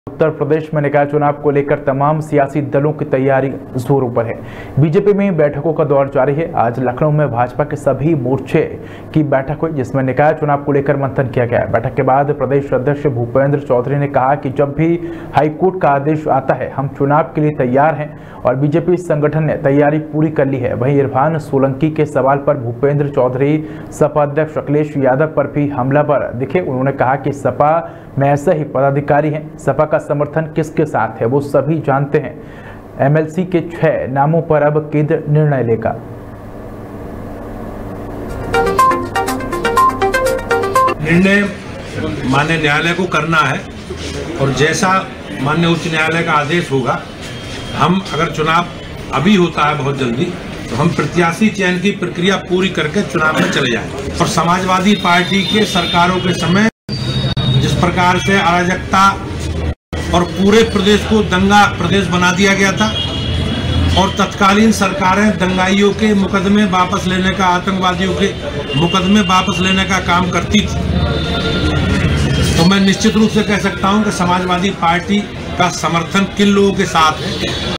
उत्तर प्रदेश में निकाय चुनाव को लेकर तमाम सियासी दलों की तैयारी जोरों पर है। बीजेपी में बैठकों का दौर जारी है। आज लखनऊ में भाजपा के सभी मोर्चे की बैठक हुई, जिसमें निकाय चुनाव को लेकर मंथन किया गया। बैठक के बाद प्रदेश अध्यक्ष भूपेंद्र चौधरी ने कहा कि जब भी हाईकोर्ट का आदेश आता है हम चुनाव के लिए तैयार हैं और बीजेपी संगठन ने तैयारी पूरी कर ली है। वहीं इरफान सोलंकी के सवाल पर भूपेंद्र चौधरी सपा अध्यक्ष अखिलेश यादव पर भी हमलावर दिखे। उन्होंने कहा कि सपा में ऐसे ही पदाधिकारी हैं, सपा का समर्थन किसके साथ है वो सभी जानते हैं। एमएलसी के 6 नामों पर अब केंद्र निर्णय लेगा। निर्णय माननीय न्यायालय को करना है और जैसा माननीय उच्च न्यायालय का आदेश होगा, हम अगर चुनाव अभी होता है बहुत जल्दी तो हम प्रत्याशी चयन की प्रक्रिया पूरी करके चुनाव में चले जाएंगे। और समाजवादी पार्टी के सरकारों के समय जिस प्रकार से अराजकता और पूरे प्रदेश को दंगा प्रदेश बना दिया गया था और तत्कालीन सरकारें दंगाइयों के मुकदमे वापस लेने का, आतंकवादियों के मुकदमे वापस लेने का काम करती थी, तो मैं निश्चित रूप से कह सकता हूं कि समाजवादी पार्टी का समर्थन किन लोगों के साथ है।